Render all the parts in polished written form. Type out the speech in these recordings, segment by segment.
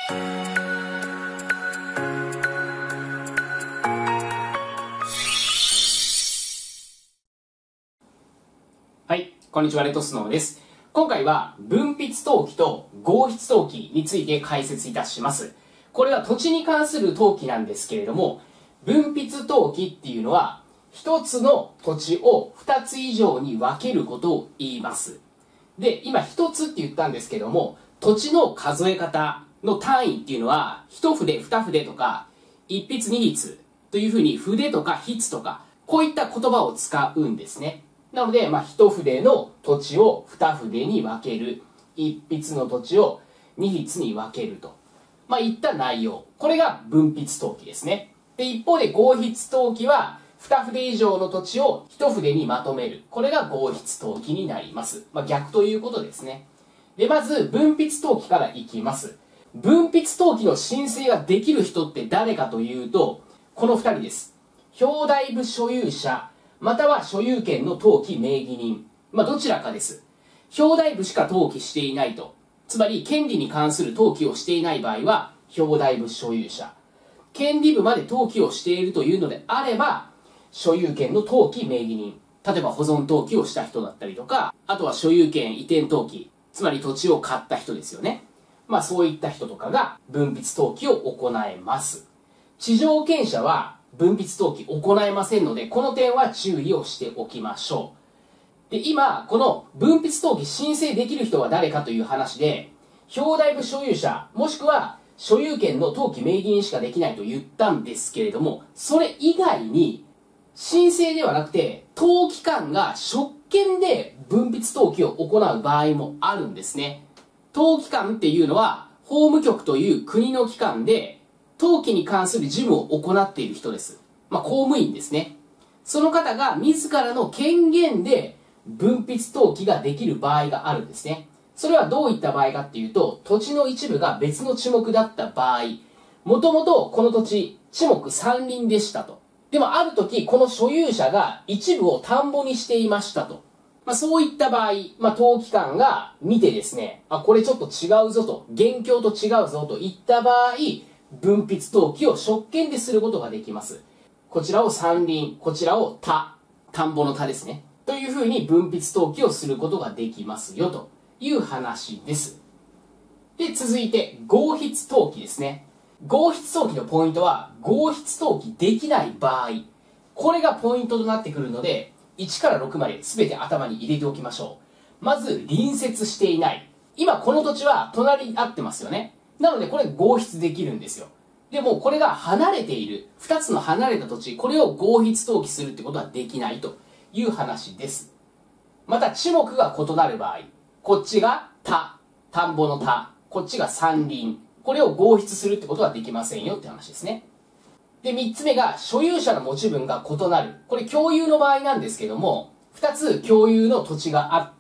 はい、こんにちは、レッドスノーです。今回は分筆登記と合筆登記について解説いたします。これは土地に関する登記なんですけれども、分筆登記っていうのは一つの土地を二つ以上に分けることを言います。で、今一つって言ったんですけども、土地の数え方の単位っていうのは一筆二筆とか一筆二筆というふうに筆とか筆とかこういった言葉を使うんですね。なので、一筆の土地を二筆に分ける。一筆の土地を二筆に分けると。いった内容。これが分筆登記ですね。で、一方で合筆登記は、二筆以上の土地を一筆にまとめる。これが合筆登記になります。逆ということですね。で、まず、分筆登記からいきます。分筆登記の申請ができる人って誰かというと、この二人です。表題部所有者、または所有権の登記名義人。どちらかです。表題部しか登記していないと。つまり、権利に関する登記をしていない場合は、表題部所有者。権利部まで登記をしているというのであれば、所有権の登記名義人。例えば保存登記をした人だったりとか、あとは所有権移転登記。つまり土地を買った人ですよね。そういった人とかが分筆登記を行えます。地上権者は、分筆登記行えませんので、この点は注意をしておきましょう。で、今、この分筆登記申請できる人は誰かという話で、表題部所有者、もしくは所有権の登記名義人しかできないと言ったんですけれども、それ以外に、申請ではなくて、登記官が職権で分筆登記を行う場合もあるんですね。登記官っていうのは、法務局という国の機関で、登記に関する事務を行っている人です。公務員ですね。その方が自らの権限で分筆登記ができる場合があるんですね。それはどういった場合かっていうと、土地の一部が別の地目だった場合、もともとこの土地、地目山林でしたと。でもある時、この所有者が一部を田んぼにしていましたと。そういった場合、登記官が見てですね、これちょっと違うぞと、現況と違うぞといった場合、分筆登記を職権ですることができます。こちらを山林、こちらを田んぼの田ですね。というふうに分筆登記をすることができますよという話です。で、続いて合筆登記ですね。合筆登記のポイントは、合筆登記できない場合、これがポイントとなってくるので、1から6まで全て頭に入れておきましょう。まず、隣接していない。今この土地は隣り合ってますよね。なのでこれ合筆できるんですよ。でもこれが離れている、2つの離れた土地、これを合筆登記するってことはできないという話です。また地目が異なる場合、こっちが田んぼの田、こっちが山林、これを合筆するってことはできませんよって話ですね。で、3つ目が所有者の持ち分が異なる。これ共有の場合なんですけども、2つ共有の土地があって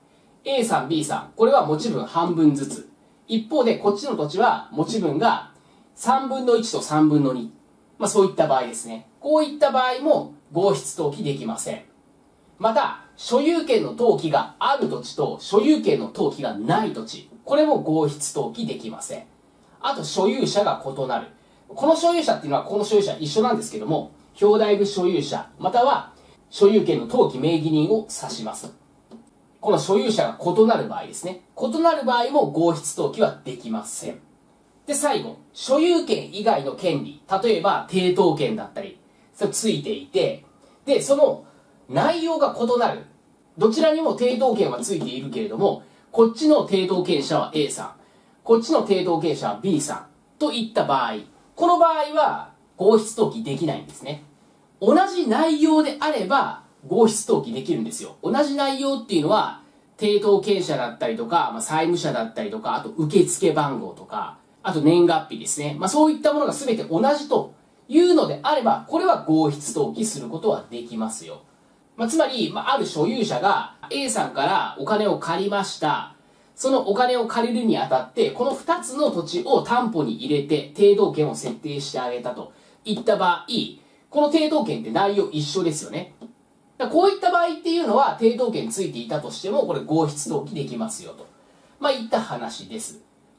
、A さん B さん、これは持ち分半分ずつ。一方でこっちの土地は持ち分が3分の1と3分の2。そういった場合ですね。こういった場合も合筆登記できません。また、所有権の登記がある土地と所有権の登記がない土地。これも合筆登記できません。あと、所有者が異なる。この所有者っていうのはこの所有者一緒なんですけども、表題部所有者、または所有権の登記名義人を指します。この所有者が異なる場合ですね。異なる場合も合筆登記はできません。で、最後、所有権以外の権利、例えば抵当権だったり、それついていて、で、その内容が異なる。どちらにも抵当権はついているけれども、こっちの抵当権者は A さん、こっちの抵当権者は B さんといった場合、この場合は合筆登記できないんですね。同じ内容であれば合筆登記できるんですよ。同じ内容っていうのは、抵当権者だったりとか、債務者だったりとか、あと受付番号とか、あと年月日ですね。そういったものが全て同じというのであれば、これは合筆登記することはできますよ。つまり、ある所有者が A さんからお金を借りました。そのお金を借りるにあたって、この2つの土地を担保に入れて、抵当権を設定してあげたといった場合、この抵当権って内容一緒ですよね。こういった場合っていうのは、抵当権ついていたとしても、これ合筆登記できますよと。いった話です。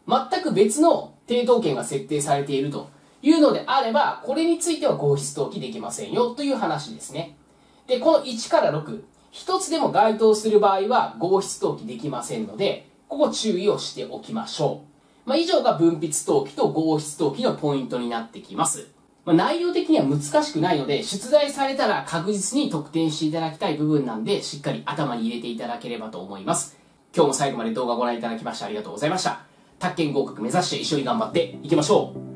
全く別の抵当権が設定されているというのであれば、これについては合筆登記できませんよという話ですね。で、この1から6、一つでも該当する場合は合筆登記できませんので、ここ注意をしておきましょう。以上が分筆登記と合筆登記のポイントになってきます。内容的には難しくないので、出題されたら確実に得点していただきたい部分なんで、しっかり頭に入れていただければと思います。今日も最後まで動画をご覧いただきましてありがとうございました。宅建合格目指して一緒に頑張っていきましょう。